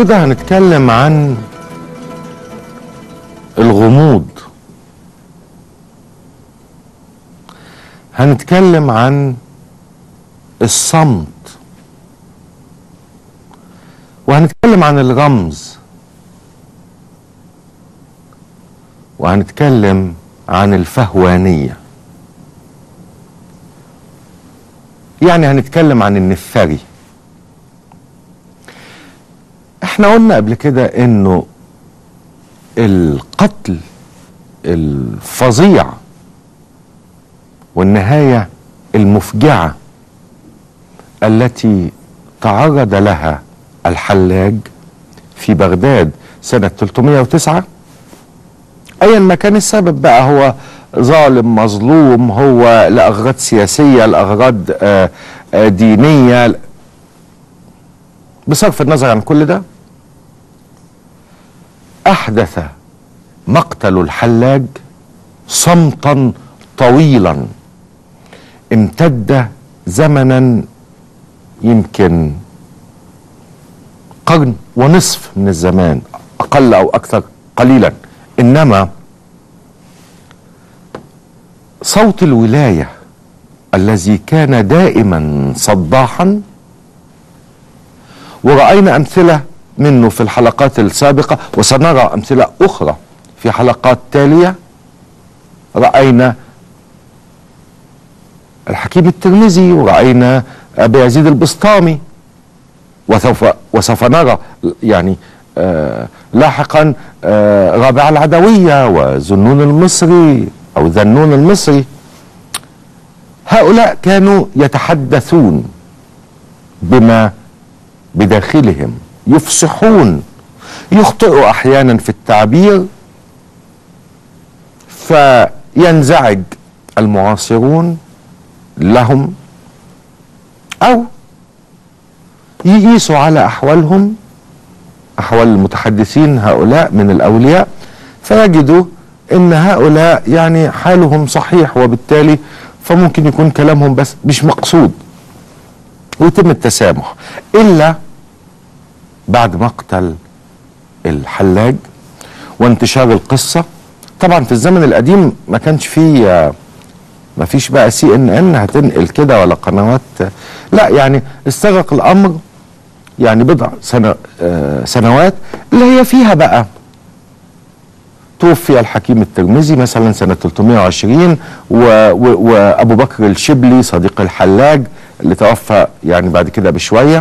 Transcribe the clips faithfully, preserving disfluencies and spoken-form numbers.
النهارده هنتكلم عن الغموض، هنتكلم عن الصمت، وهنتكلم عن الرمز، وهنتكلم عن الفهوانية. يعني هنتكلم عن النفري. احنا قلنا قبل كده انه القتل الفظيع والنهاية المفجعة التي تعرض لها الحلاج في بغداد سنة ثلاثمائة وتسعة، ايا ما كان السبب بقى، هو ظالم مظلوم، هو لأغراض سياسية، لأغراض آه آه دينية، بصرف النظر عن كل ده، أحدث مقتل الحلاج صمتا طويلا امتد زمنا يمكن قرن ونصف من الزمان، أقل أو أكثر قليلا. إنما صوت الولاية الذي كان دائما صداحا، ورأينا أمثلة منه في الحلقات السابقة، وسنرى أمثلة أخرى في حلقات تالية. رأينا الحكيم الترمذي، ورأينا أبي يزيد البسطامي، وسوف وسوف نرى يعني آه لاحقا آه رابعة العدوية وذنون المصري أو ذنون المصري. هؤلاء كانوا يتحدثون بما بداخلهم، يفصحون، يخطئوا أحيانا في التعبير، فينزعج المعاصرون لهم أو يقيسوا على أحوالهم، أحوال المتحدثين هؤلاء من الأولياء، فيجدوا إن هؤلاء يعني حالهم صحيح، وبالتالي فممكن يكون كلامهم بس مش مقصود، ويتم التسامح. إلا بعد مقتل الحلاج وانتشار القصة. طبعا في الزمن القديم ما كانش فيه، ما فيش بقى سي ان ان هتنقل كده ولا قنوات، لا، يعني استغرق الامر يعني بضع سنة آه سنوات، اللي هي فيها بقى توفي الحكيم الترمذي مثلا سنة ثلاثمائة وعشرين، وابو بكر الشبلي صديق الحلاج اللي توفى يعني بعد كده بشوية.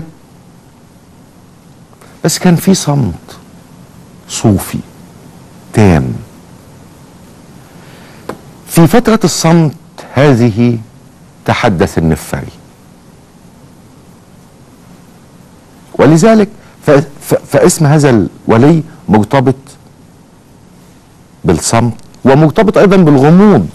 بس كان في صمت صوفي تام. في فترة الصمت هذه تحدث النفري، ولذلك فاسم هذا الولي مرتبط بالصمت، ومرتبط ايضا بالغموض.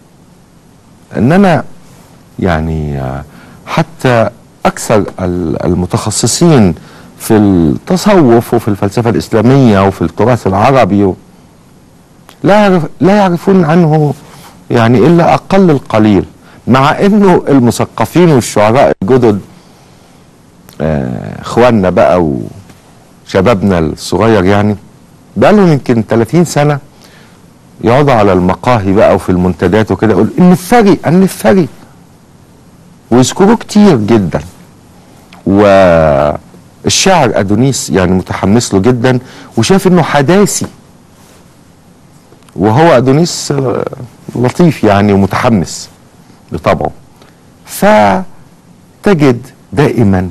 اننا يعني حتى اكثر المتخصصين في التصوف وفي الفلسفة الإسلامية وفي التراث العربي لا يعرف لا يعرفون عنه يعني إلا أقل القليل، مع إنه المثقفين والشعراء الجدد إخواننا بقى وشبابنا الصغير يعني بقى لهم يمكن ثلاثين سنة يقعدوا على المقاهي بقى وفي المنتديات وكده يقول النفري النفري، ويذكروه كتير جدا. و الشاعر أدونيس يعني متحمس له جدا، وشاف انه حداثي، وهو أدونيس لطيف يعني ومتحمس بطبعه. فتجد دائما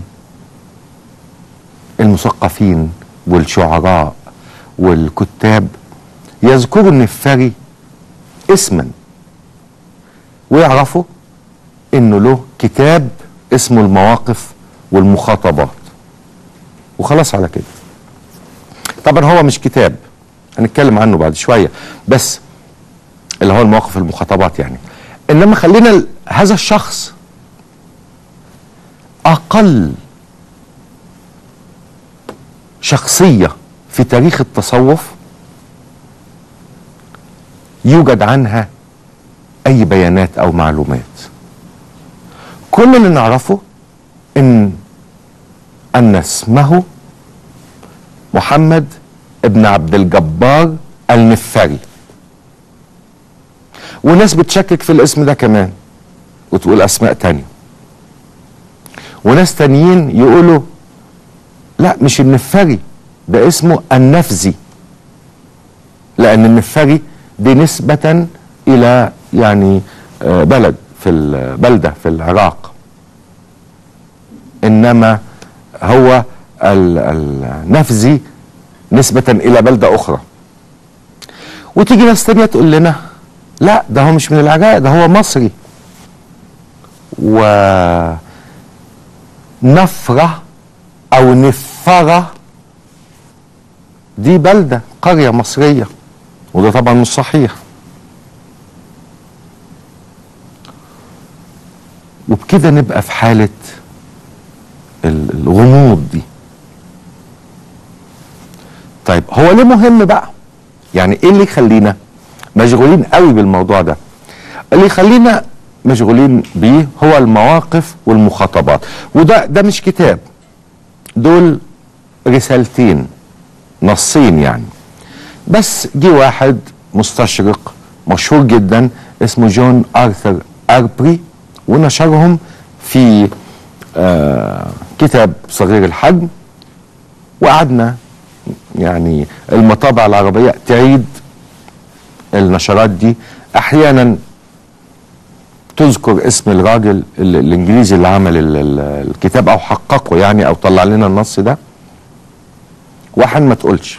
المثقفين والشعراء والكتاب يذكروا النفري اسما، ويعرفوا انه له كتاب اسمه المواقف والمخاطبات، وخلاص على كده. طبعا هو مش كتاب، هنتكلم عنه بعد شوية، بس اللي هو المواقف المخاطبات يعني. انما خلينا هذا الشخص اقل شخصية في تاريخ التصوف يوجد عنها اي بيانات او معلومات. كل اللي نعرفه ان ان اسمه محمد ابن عبد الجبار النفري. وناس بتشكك في الاسم ده كمان وتقول اسماء تانية، وناس تانيين يقولوا لا مش النفري، ده اسمه النفزي، لان النفري دي نسبة الى يعني بلد في البلدة في العراق، انما هو النفزي نسبة الى بلدة اخرى. وتيجي ناس تانية تقول لنا لا ده هو مش من العراق، ده هو مصري. ونفرة او نفرة دي بلدة قرية مصرية، وده طبعا مش صحيح. وبكده نبقى في حالة الغموض دي. طيب هو ليه مهم بقى؟ يعني ايه اللي يخلينا مشغولين قوي بالموضوع ده؟ اللي يخلينا مشغولين بيه هو المواقف والمخاطبات. وده ده مش كتاب، دول رسالتين نصين يعني. بس جه واحد مستشرق مشهور جدا اسمه جون آرثر أربري ونشرهم في آه كتاب صغير الحجم، وقعدنا يعني المطابع العربية تعيد النشرات دي، احيانا تذكر اسم الراجل الانجليزي اللي عمل الكتاب او حققه يعني او طلع لنا النص ده، واحيانا ما تقولش.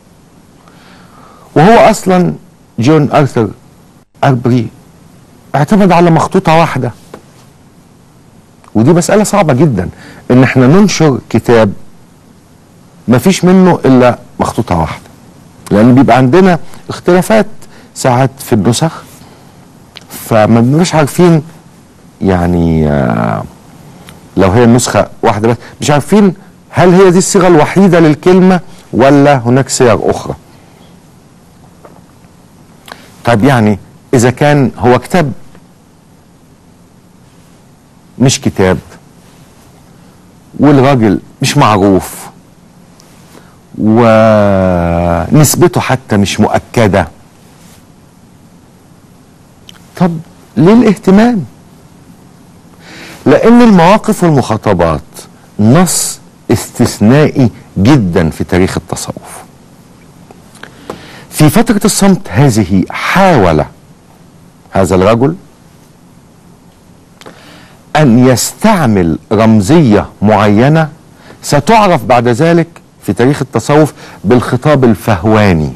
وهو اصلا جون آرثر أربري اعتمد على مخطوطة واحدة، ودي مسألة صعبة جدا ان احنا ننشر كتاب ما فيش منه الا مخطوطة واحدة، لان بيبقى عندنا اختلافات ساعات في النسخ، فما بنبقاش عارفين يعني آه لو هي النسخة واحدة بس مش عارفين هل هي دي الصيغة الوحيدة للكلمة ولا هناك صيغ اخرى. طيب يعني اذا كان هو كتاب مش كتاب والراجل مش معروف ونسبته حتى مش مؤكدة، طب ليه الاهتمام؟ لان المواقف والمخاطبات نص استثنائي جدا في تاريخ التصوف. في فترة الصمت هذه حاول هذا الرجل ان يستعمل رمزية معينة ستعرف بعد ذلك في تاريخ التصوف بالخطاب الفهواني.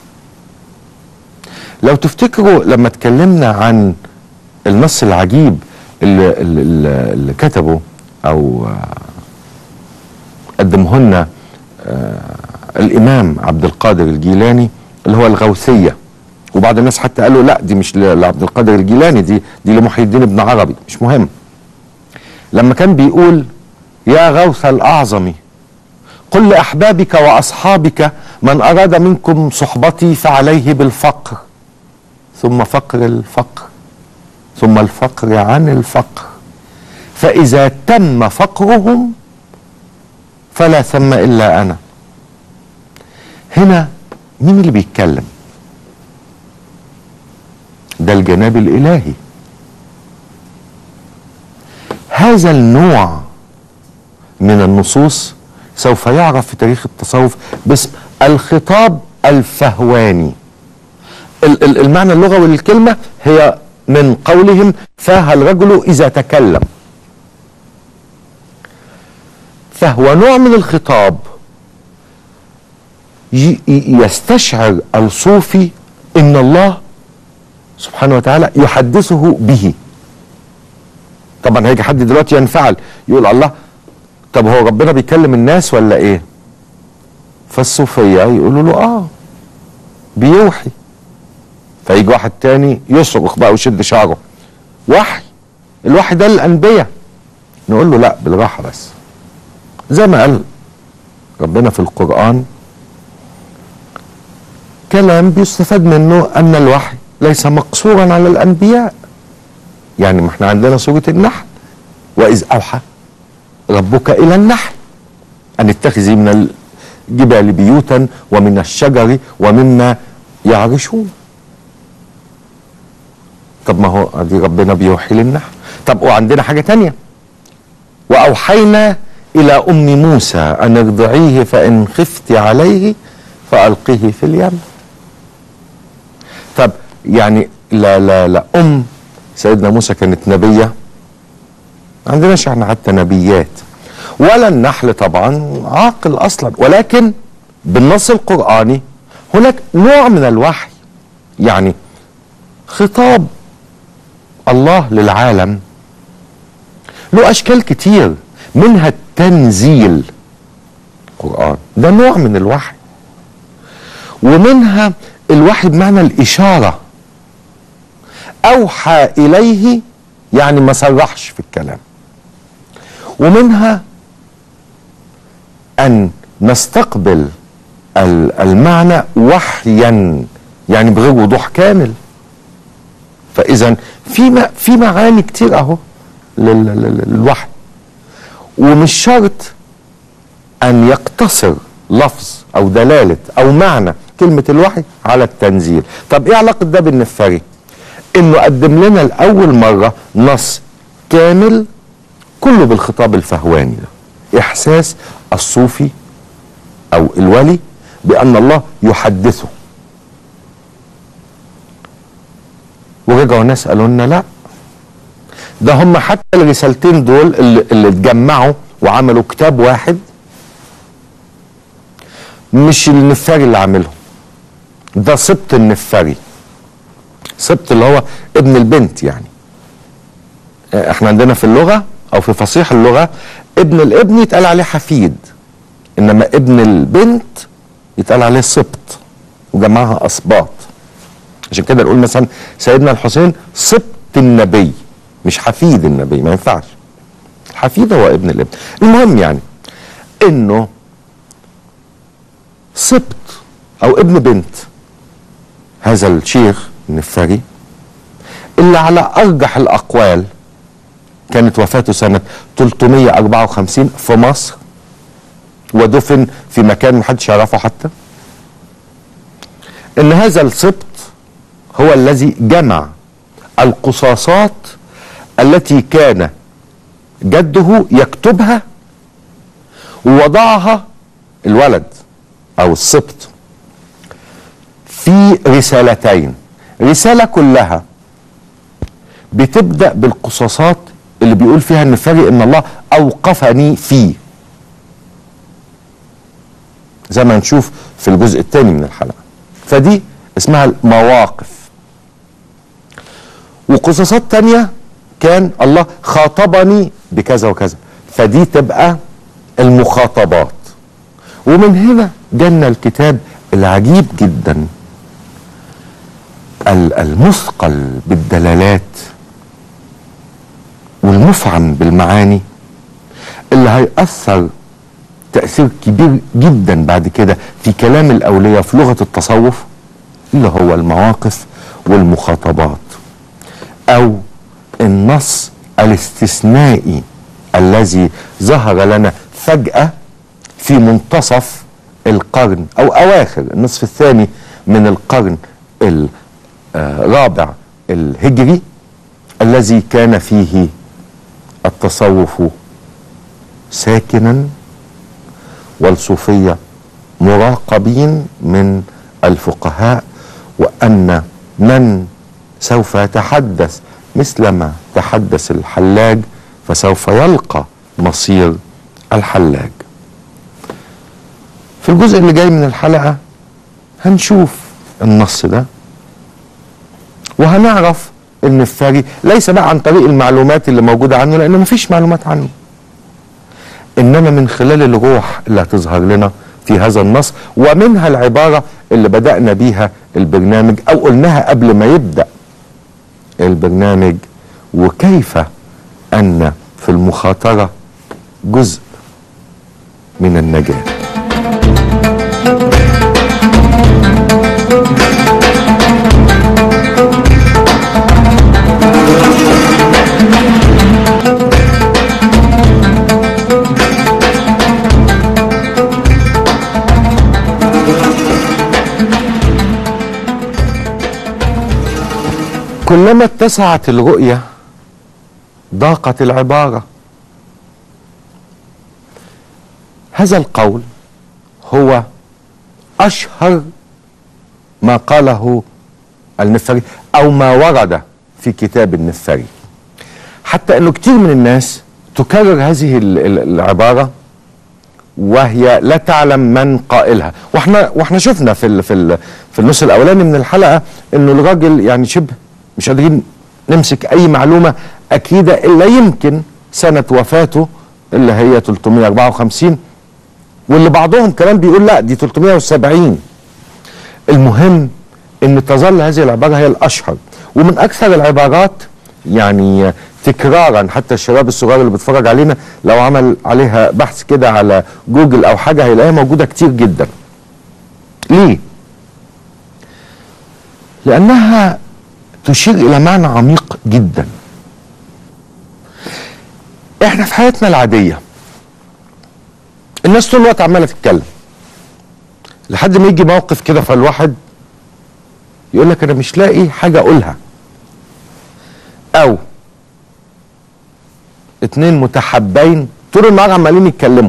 لو تفتكروا لما اتكلمنا عن النص العجيب اللي, اللي, اللي كتبه او قدمه لنا الامام عبد القادر الجيلاني اللي هو الغوثية، وبعض الناس حتى قالوا لا دي مش لعبد القادر الجيلاني، دي دي لمحي الدين ابن عربي، مش مهم. لما كان بيقول يا غوث الأعظم قل لأحبابك وأصحابك من أراد منكم صحبتي فعليه بالفقر، ثم فقر الفقر، ثم الفقر عن الفقر، فإذا تم فقرهم فلا ثم إلا أنا. هنا مين اللي بيتكلم؟ ده الجناب الإلهي. هذا النوع من النصوص سوف يعرف في تاريخ التصوف باسم الخطاب الفهواني. المعنى اللغوي للكلمة هي من قولهم فاه الرجل إذا تكلم، فهو نوع من الخطاب يستشعر الصوفي ان الله سبحانه وتعالى يحدثه به. طبعا هيجي حد دلوقتي ينفعل يقول الله طب هو ربنا بيكلم الناس ولا ايه؟ فالصوفية يقولوا له اه بيوحي. فيجي واحد تاني يصرخ بقى ويشد شعره وحي، الوحي ده للأنبياء. نقول له لا بالراحة بس، زي ما قال ربنا في القرآن كلام بيستفاد منه ان الوحي ليس مقصورا على الانبياء. يعني ما احنا عندنا سورة النحل واذ اوحى ربك الى النحل ان اتخذي من الجبال بيوتا ومن الشجر ومما يعرشون. طب ما هو دي ربنا بيوحي للنحل. طب وعندنا حاجة تانية، وأوحينا إلى أم موسى أن ارضعيه فإن خفت عليه فألقيه في اليم. طب يعني لا لا لا أم سيدنا موسى كانت نبية؟ ما عندناش احنا حتى نبيات، ولا النحل طبعا عاقل أصلا، ولكن بالنص القرآني هناك نوع من الوحي، يعني خطاب الله للعالم له أشكال كتير، منها التنزيل، القرآن ده نوع من الوحي، ومنها الوحي بمعنى الإشارة، أوحى إليه يعني ما صرحش في الكلام، ومنها أن نستقبل المعنى وحيا يعني بغير وضوح كامل. فإذا في في معاني كتير أهو للوحي، ومش شرط أن يقتصر لفظ أو دلالة أو معنى كلمة الوحي على التنزيل. طب إيه علاقة ده بالنفاري؟ إنه قدم لنا لأول مرة نص كامل كله بالخطاب الفهواني ده، إحساس الصوفي أو الولي بأن الله يحدثه. ورجعوا ناس قالوا لنا لا، ده هم حتى الرسالتين دول اللي, اللي اتجمعوا وعملوا كتاب واحد مش النفاري اللي عاملهم، ده سبط النفاري، سبط اللي هو ابن البنت. يعني احنا عندنا في اللغة او في فصيح اللغة ابن الابن يتقال عليه حفيد، انما ابن البنت يتقال عليه سبط، وجمعها اسباط. عشان كده نقول مثلا سيدنا الحسين سبط النبي مش حفيد النبي، ما ينفعش، الحفيد هو ابن الابن. المهم يعني انه سبط او ابن بنت هذا الشيخ النفاري اللي على ارجح الاقوال كانت وفاته سنة ثلاثمائة وأربعة وخمسين في مصر، ودفن في مكان محدش يعرفه حتى، ان هذا السبط هو الذي جمع القصاصات التي كان جده يكتبها ووضعها الولد او السبط في رسالتين. رسالة كلها بتبدأ بالقصاصات اللي بيقول فيها النفاري ان الله اوقفني فيه، زي ما نشوف في الجزء الثاني من الحلقة. فدي اسمها المواقف. وقصصات تانية كان الله خاطبني بكذا وكذا، فدي تبقى المخاطبات. ومن هنا جانا الكتاب العجيب جدا المثقل بالدلالات والمفعم بالمعاني، اللي هيأثر تأثير كبير جدا بعد كده في كلام الأولياء في لغة التصوف، اللي هو المواقف والمخاطبات، أو النص الاستثنائي الذي ظهر لنا فجأة في منتصف القرن أو أواخر النصف الثاني من القرن الرابع الهجري، الذي كان فيه التصوف ساكنا والصوفية مراقبين من الفقهاء، وأن من سوف يتحدث مثلما تحدث الحلاج فسوف يلقى مصير الحلاج. في الجزء اللي جاي من الحلقة هنشوف النص ده، وهنعرف النفاري ليس بقى عن طريق المعلومات اللي موجودة عنه، لأنه مفيش معلومات عنه، إنما من خلال الروح اللي هتظهر لنا في هذا النص، ومنها العبارة اللي بدأنا بيها البرنامج أو قلناها قبل ما يبدأ البرنامج، وكيف أن في المخاطرة جزء من النجاة. كلما اتسعت الرؤية ضاقت العبارة. هذا القول هو أشهر ما قاله النفاري أو ما ورد في كتاب النفاري، حتى أنه كتير من الناس تكرر هذه العبارة وهي لا تعلم من قائلها. واحنا واحنا شفنا في ال في ال في النص الاولاني من الحلقه انه الراجل يعني شبه مش قادرين نمسك اي معلومه اكيده الا يمكن سنه وفاته اللي هي ثلاثمائة وأربعة وخمسين، واللي بعضهم كمان بيقول لا دي ثلاثمائة وسبعين. المهم ان تظل هذه العباره هي الاشهر ومن اكثر العبارات يعني تكرارا. حتى الشباب الصغار اللي بيتفرج علينا لو عمل عليها بحث كده على جوجل او حاجه هيلاقيها موجوده كتير جدا. ليه؟ لانها تشير الى معنى عميق جدا. احنا في حياتنا العاديه الناس طول الوقت عماله تتكلم لحد ما يجي موقف كده فالواحد يقول لك انا مش لاقي حاجه اقولها، او اتنين متحابين طول النهار عمالين يتكلموا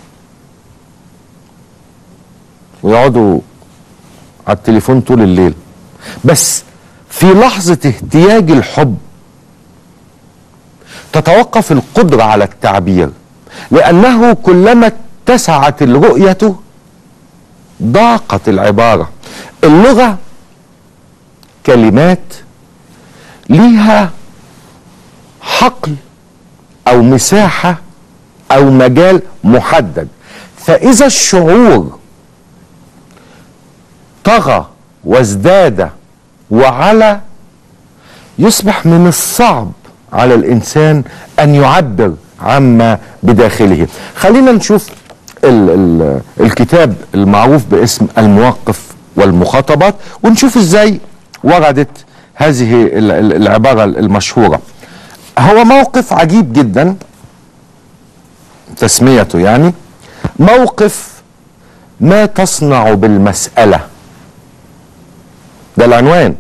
ويقعدوا على التليفون طول الليل، بس في لحظة اهتياج الحب تتوقف القدرة على التعبير، لأنه كلما اتسعت الرؤية ضاقت العبارة. اللغة كلمات ليها حقل أو مساحة أو مجال محدد، فإذا الشعور طغى وازداد وعلى يصبح من الصعب على الإنسان أن يعبر عما بداخله. خلينا نشوف ال ال الكتاب المعروف باسم المواقف والمخاطبات ونشوف إزاي وردت هذه العبارة المشهورة. هو موقف عجيب جدا تسميته، يعني موقف ما تصنع بالمسألة، ده العنوان.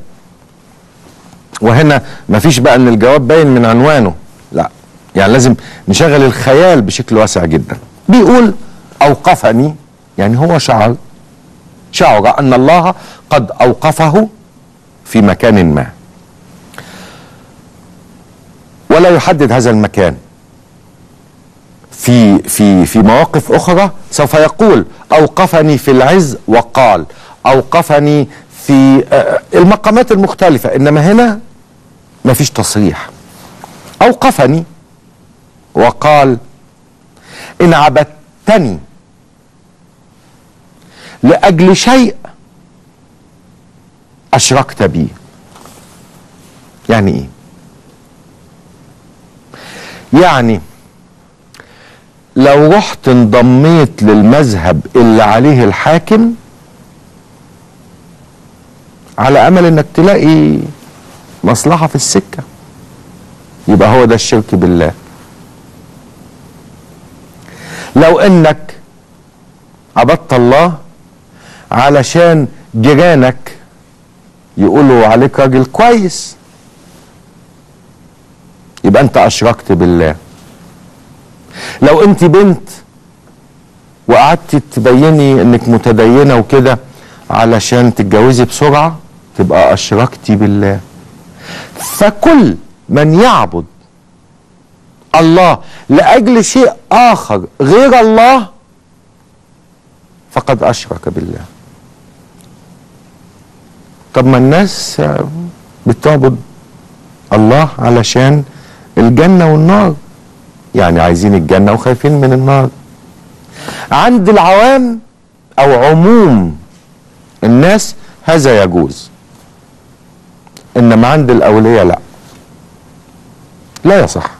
وهنا مفيش بقى ان الجواب باين من عنوانه، لا، يعني لازم نشغل الخيال بشكل واسع جدا. بيقول اوقفني، يعني هو شعر شعر ان الله قد اوقفه في مكان ما، ولا يحدد هذا المكان. في في في مواقف اخرى سوف يقول اوقفني في العز وقال، اوقفني في المقامات المختلفة، انما هنا ما فيش تصريح. اوقفني وقال ان عبدتني لاجل شيء اشركت بي. يعني ايه؟ يعني لو رحت انضميت للمذهب اللي عليه الحاكم على امل انك تلاقي مصلحة في السكة، يبقى هو ده الشرك بالله. لو انك عبدت الله علشان جيرانك يقولوا عليك راجل كويس، يبقى انت اشركت بالله. لو انت بنت وقعدت تبيني انك متدينة وكده علشان تتجوزي بسرعة، تبقى اشركتي بالله. فكل من يعبد الله لأجل شيء آخر غير الله فقد أشرك بالله. طب ما الناس بتعبد الله علشان الجنة والنار، يعني عايزين الجنة وخايفين من النار. عند العوام أو عموم الناس هذا يجوز، إنما عند الأولياء لا، لا يصح.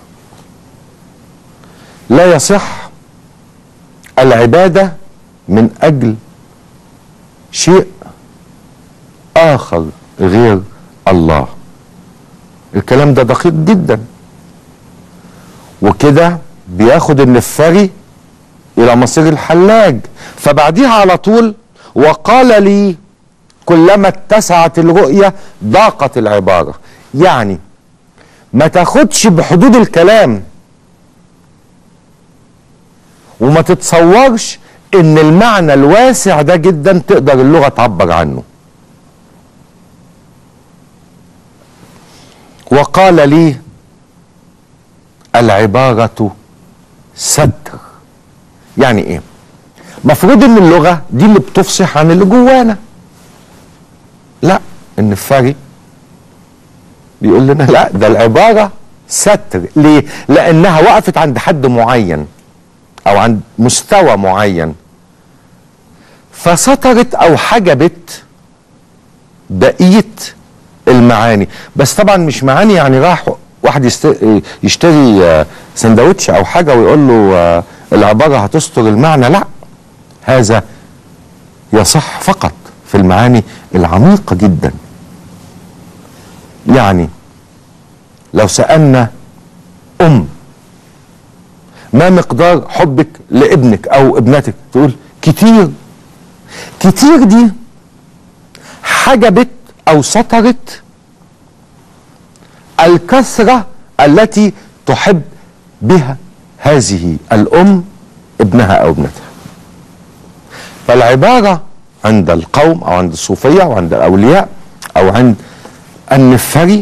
لا يصح العبادة من أجل شيء آخر غير الله. الكلام ده دقيق جدا، وكده بياخد النفاري إلى مصير الحلاج. فبعديها على طول وقال لي كلما اتسعت الرؤية ضاقت العبارة. يعني ما تاخدش بحدود الكلام وما تتصورش ان المعنى الواسع ده جدا تقدر اللغة تعبر عنه. وقال لي العبارة ستر. يعني ايه؟ مفروض ان اللغة دي اللي بتفصح عن اللي جوانا. لا، النفاري بيقول لنا لا، ده العبارة ستر. ليه؟ لانها وقفت عند حد معين او عند مستوى معين، فسترت او حجبت بقية المعاني. بس طبعا مش معاني يعني راح واحد يشتري سندوتش او حاجة ويقول له العبارة هتستر المعنى. لا، هذا يصح فقط في المعاني العميقة جدا. يعني لو سألنا أم ما مقدار حبك لابنك أو ابنتك، تقول كتير. كتير دي حجبت أو سترت الكثرة التي تحب بها هذه الأم ابنها أو ابنتها. فالعبارة عند القوم أو عند الصوفية أو عند الأولياء أو عند النفري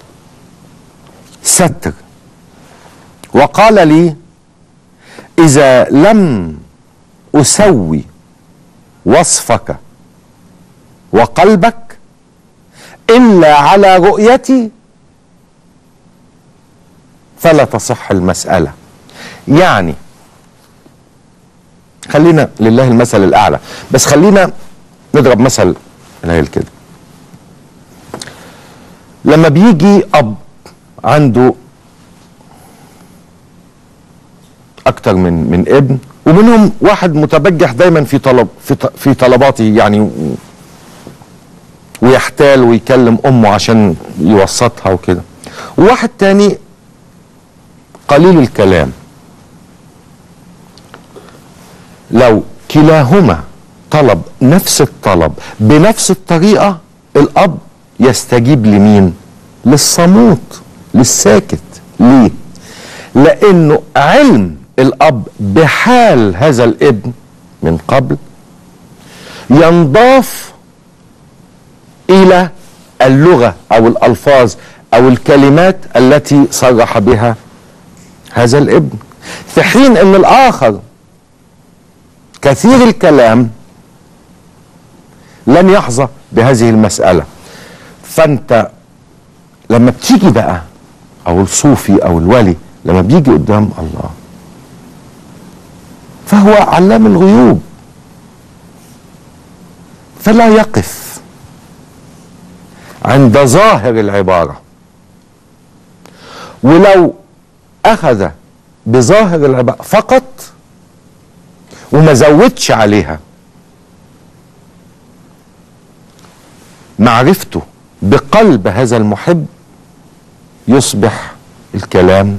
ستر. وقال لي إذا لم أسوي وصفك وقلبك إلا على رؤيتي فلا تصح المسألة. يعني خلينا لله المثل الأعلى، بس خلينا نضرب مثل قليل كده. لما بيجي أب عنده أكتر من من ابن، ومنهم واحد متبجح دايما في طلب في في طلباته يعني، ويحتال ويكلم أمه عشان يوسطها وكده، وواحد تاني قليل الكلام. لو كلاهما طلب نفس الطلب بنفس الطريقة، الأب يستجيب لمين؟ للصموت، للساكت. ليه؟ لأنه علم الأب بحال هذا الابن من قبل ينضاف إلى اللغة أو الألفاظ أو الكلمات التي صرح بها هذا الابن، في حين أن الآخر كثير الكلام لن يحظى بهذه المسألة. فأنت لما بتيجي بقى أو الصوفي أو الولي لما بيجي قدام الله فهو علام الغيوب، فلا يقف عند ظاهر العبارة. ولو أخذ بظاهر العبارة فقط وما زودش عليها، معرفته بقلب هذا المحب يصبح الكلام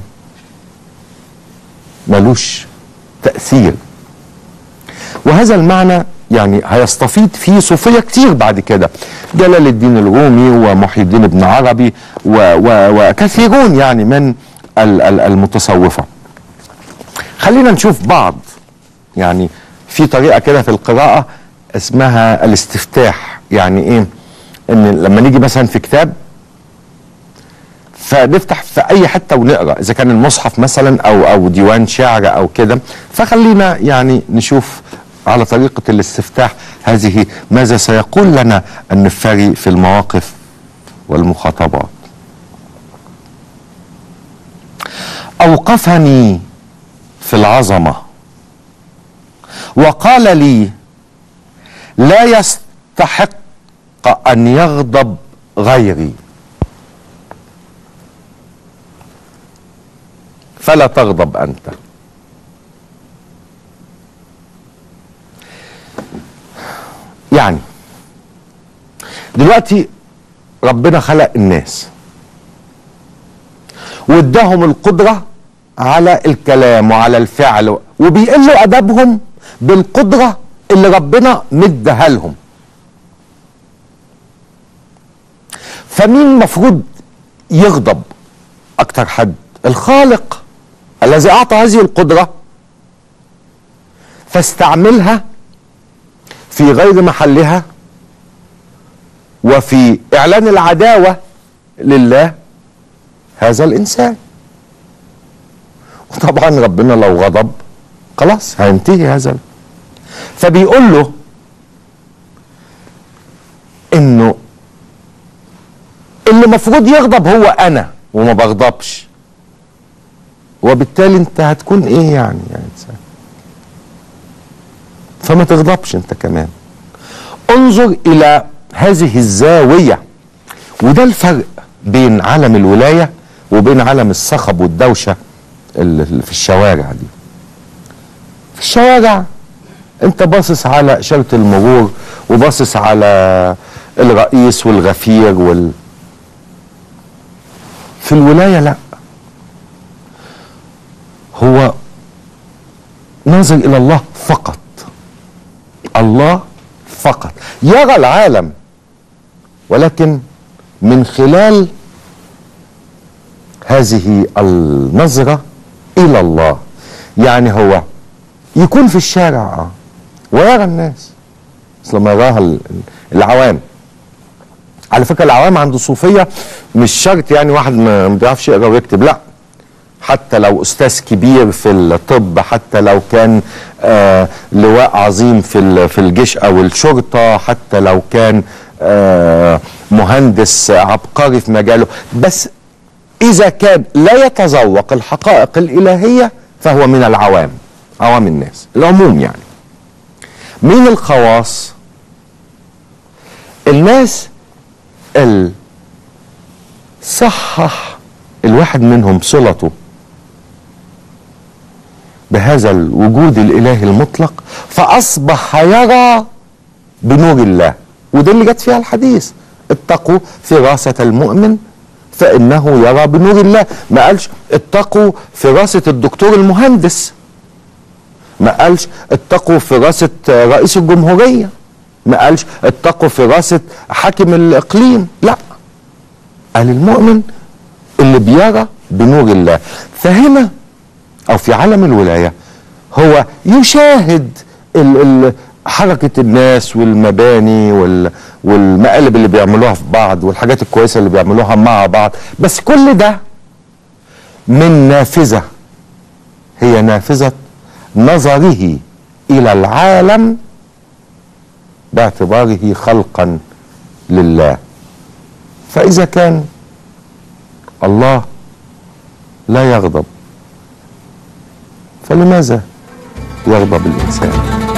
ملوش تأثير. وهذا المعنى يعني هيستفيد فيه صوفية كتير بعد كده، جلال الدين الرومي ومحي الدين ابن عربي وكثيرون يعني من المتصوفة. خلينا نشوف بعض، يعني في طريقة كده في القراءة اسمها الاستفتاح. يعني ايه؟ ان لما نيجي مثلا في كتاب فنفتح في اي حته ونقرا، اذا كان المصحف مثلا او او ديوان شعر او كده. فخلينا يعني نشوف على طريقه الاستفتاح هذه ماذا سيقول لنا النفاري في المواقف والمخاطبات. اوقفني في العظمه وقال لي لا يستحق ان يغضب غيري فلا تغضب أنت. يعني دلوقتي ربنا خلق الناس واداهم القدرة على الكلام وعلى الفعل، وبيقلوا أدبهم بالقدرة اللي ربنا مدها لهم. فمين المفروض يغضب اكتر حد؟ الخالق الذي اعطى هذه القدرة فاستعملها في غير محلها وفي اعلان العداوة لله هذا الانسان. وطبعا ربنا لو غضب خلاص هينتهي هذا. فبيقول له انه اللي المفروض يغضب هو انا وما بغضبش، وبالتالي انت هتكون ايه يعني يا انسان؟ فما تغضبش انت كمان. انظر الى هذه الزاوية، وده الفرق بين عالم الولاية وبين عالم الصخب والدوشة اللي في الشوارع دي. في الشوارع انت باصص على إشارة المرور وباصص على الرئيس والغفير وال في الولاية لا، هو ناظر إلى الله فقط. الله فقط يرى العالم، ولكن من خلال هذه النظرة إلى الله. يعني هو يكون في الشارع اه ويرى الناس مثل ما يراها العوام. على فكرة العوام عند الصوفية مش شرط يعني واحد ما بيعرفش يقرا ويكتب، لا، حتى لو أستاذ كبير في الطب، حتى لو كان آه لواء عظيم في في الجيش أو الشرطة، حتى لو كان آه مهندس عبقري في مجاله، بس إذا كان لا يتذوق الحقائق الإلهية فهو من العوام، عوام الناس العموم. يعني من الخواص الناس اللي صحح الواحد منهم صلته بهذا الوجود الإلهي المطلق فأصبح يرى بنور الله. وده اللي جت فيها الحديث: اتقوا فراسة المؤمن فإنه يرى بنور الله. ما قالش اتقوا فراسة الدكتور المهندس، ما قالش اتقوا فراسة رئيس الجمهورية، ما قالش اتقوا فراسة حاكم الإقليم، لا، قال المؤمن اللي بيرى بنور الله. فهنا أو في عالم الولاية هو يشاهد ال ال حركة الناس والمباني وال والمقالب اللي بيعملوها في بعض والحاجات الكويسة اللي بيعملوها مع بعض، بس كل ده من نافذة هي نافذة نظره إلى العالم باعتباره خلقا لله. فإذا كان الله لا يغضب فلماذا يغضب الإنسان؟